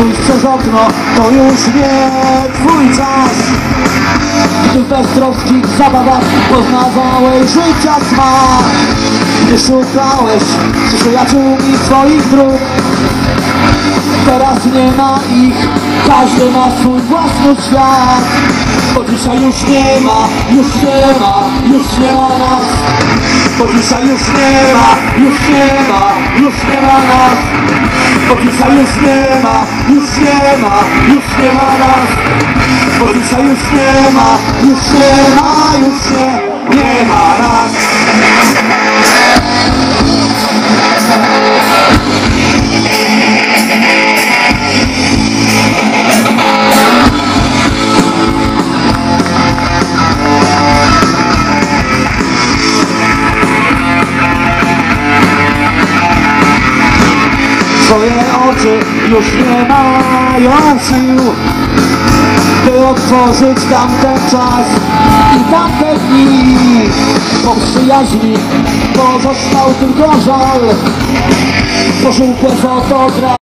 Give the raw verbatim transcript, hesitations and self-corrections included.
spójrz przez okno, to już nie twój czas. Gdy w beztroskich zabawach poznawałeś życia smak. Gdy szukałeś przyjaciółmi twoich dróg, teraz nie ma ich, każdy ma swój własny świat. Bo dzisiaj już nie ma, już nie ma, już nie ma nas. Bo dzisiaj już nie ma, już nie ma, już nie ma nas. Bo dzisiaj już nie ma, już nie ma, już nie ma nas. Bo dzisiaj już nie ma, już nie ma, już nie, nie ma nas. Twoje oczy już nie mają sił, by otworzyć tamten czas i tamte dni. Po przyjaźni pozostał tylko żal, pożółkłe fotogra.